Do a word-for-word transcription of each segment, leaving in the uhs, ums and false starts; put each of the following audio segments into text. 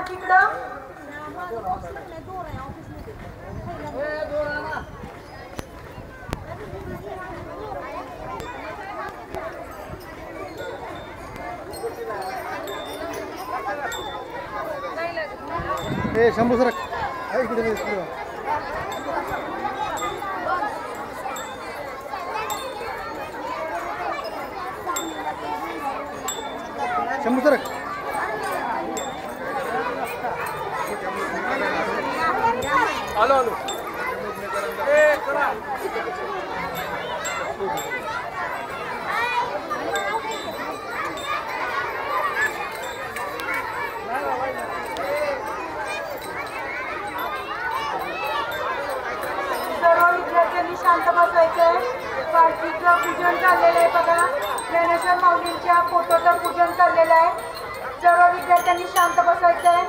तिकडं ए शंभू सर इकडे शंभू सर आलो आलो ए चला सर्व विद्यार्थ्यांनी शांत बसायचंय. पालखीचं पूजन चाललेलं आहे बघा. ज्ञानेश्वर माऊलींच्या फोटोचं पूजन चाललेलं आहे. सर्व विद्यार्थ्यांनी शांत बसायचंय.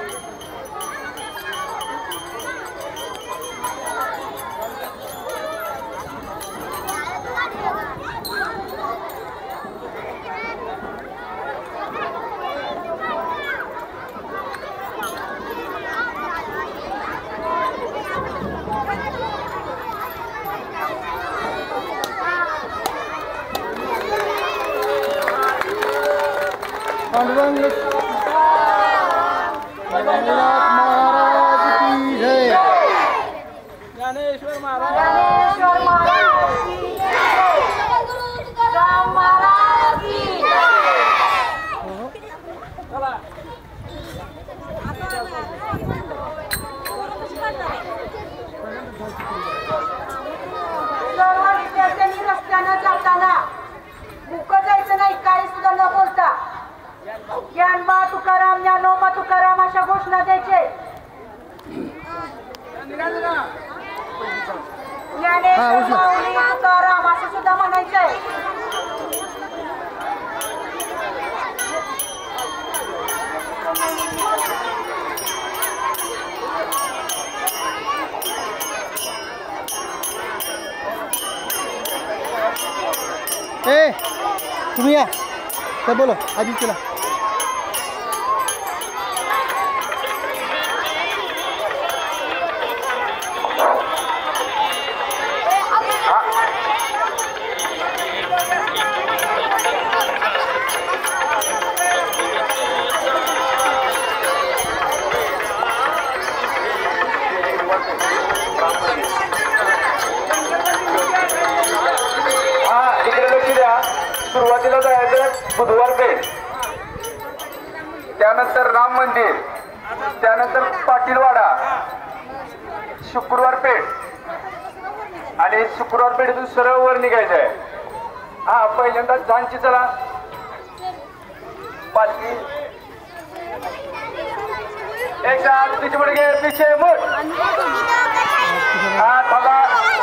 पांडुरंग महाराज की जय. ज्ञानेश्वर महाराज ज्ञानेश्वर महाराज की जय. राम महाराज की जय. चला सर्व विद्यार्थ्यांनी रस्त्यानं जाताना मुक जायचं नाही. काही सुद्धा न बोलता ज्ञानबा तुकाराम ज्ञानोबा तुकाराम अशा घोषणा द्यायचे. ज्ञानेश्वर माऊली तुकाराम असं सुद्धा म्हणायचंय. ए तुम्ही या तर बोलो आधी चला. सुरुवातीला जायचं बुधवार पेठ, त्यानंतर राम मंदिर, त्यानंतर पाटीलवाडा, शुक्रवार पेठ आणि शुक्रवार पेठेतून सरळ वर निघायचं आहे. हा पहिल्यांदा झांची चला पालखी एक साथ पीछे मुड़ गए पीछे मुड़. हा थांबा.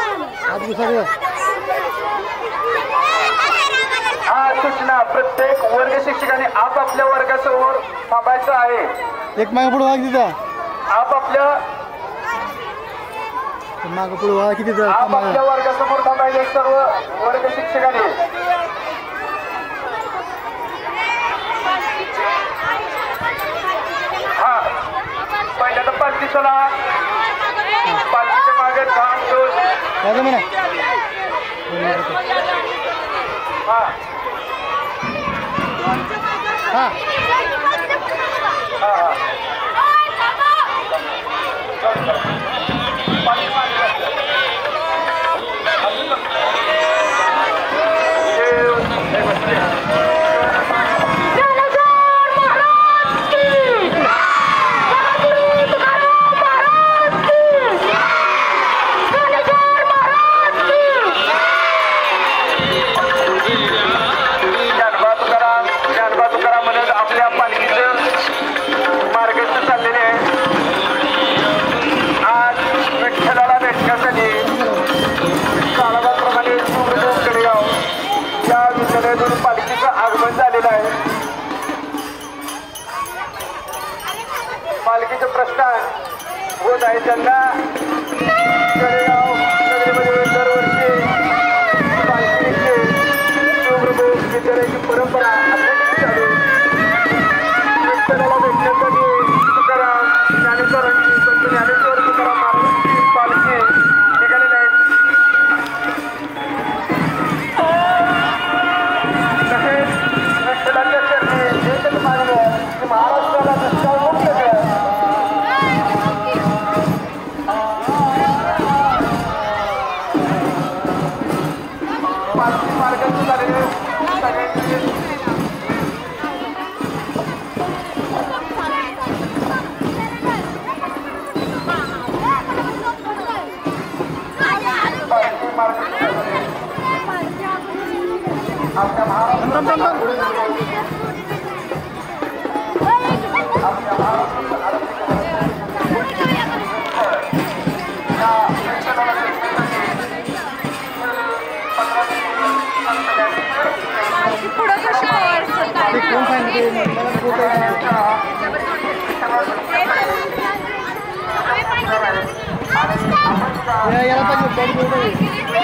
हा सूचना प्रत्येक वर्ग शिक्षकाने आपापल्या वर्गासमोर थांबायचं आहे. एक मागे पुढे वाघ तिथं आपापल्या मागे पुढे वाघ किती आपापल्या वर्गासमोर थांबायचे सर्व वर्ग शिक्षकाने. हा पहिल्यांदा पालखी चला. पालखीच्या मागे थांबतो. म्हणा हा हा हा हा पालखीचं आगमन झालेलं आहे. पालखीचं प्रस्थान होत आहे. त्यांना कडेगाव नगरीमध्ये दरवर्षी पालखी निघते. शिवप्रभू विद्यालयाची परंपरा अखंडित चालू. विठ्ठलाला भेटण्यासाठी तुकाराम थांब थांब ते कोण सांगितलं मला फोटो याला पाहिजे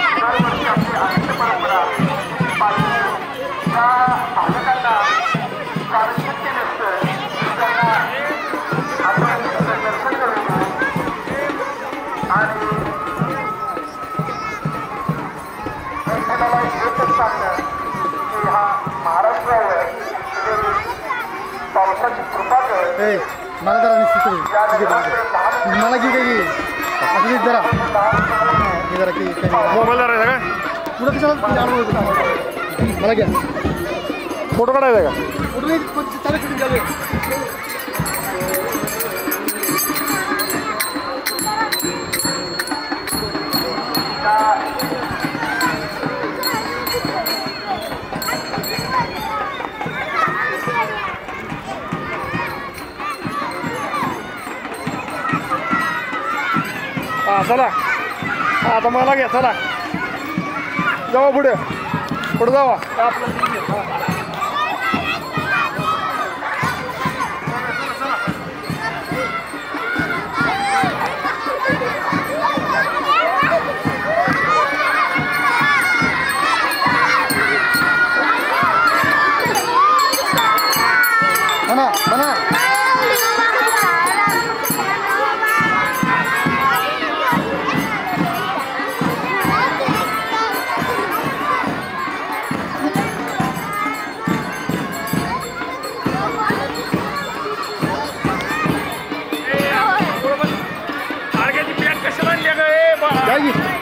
पावसाची कृपा कर. ए मला जरा निश्चित मला की काही असं जरा हे जरा की मोबाईल धरायचा का पुढं कशाला मला घ्या फोटो काढायचा का कुठं नाही चालू शूटिंग चालू आहे. हा चला आता मला घ्या चला जावा पुढे पुढे जावा म्हणा म्हणा कशाला काय